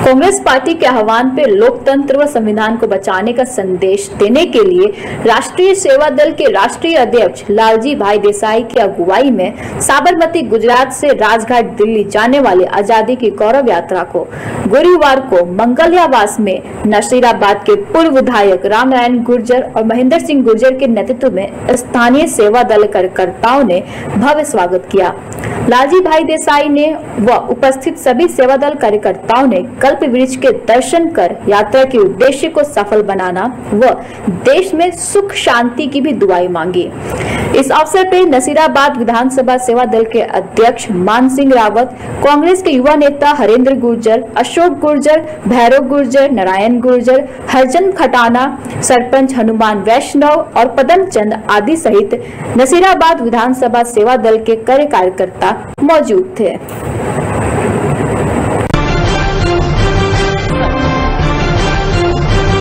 Congress party के आह्वान पर लोकतंत्र व संविधान को बचाने का संदेश देने के लिए राष्ट्रीय सेवा दल के राष्ट्रीय अध्यक्ष लालजी भाई देसाई की अगुवाई में साबरमती गुजरात से राजघाट दिल्ली जाने वाले आजादी की गौरव यात्रा को गुरुवार को मंगलियावास में नसीराबाद के पूर्व विधायक रामनारायण गुर्जर और महेंद्र सिंह गुर्जर के नेतृत्व में स्थानीय सेवा दल कार्यकर्ताओं ने भव्य स्वागत किया। लालजी भाई देसाई ने व उपस्थित सभी सेवा दल कार्यकर्ताओं ने कल्प वृक्ष के दर्शन कर यात्रा के उद्देश्य को सफल बनाना व देश में सुख शांति की भी दुआएं मांगी। इस अवसर पर नसीराबाद विधानसभा सेवा दल के अध्यक्ष मान सिंह रावत, कांग्रेस के युवा नेता हरेंद्र गुर्जर, अशोक गुर्जर, भैरव गुर्जर, नारायण गुर्जर, हरचंद खटाना, सरपंच हनुमान वैष्णव और पदम चंद आदि सहित नसीराबाद विधानसभा सेवा दल के कार्यकर्ता मौजूद थे।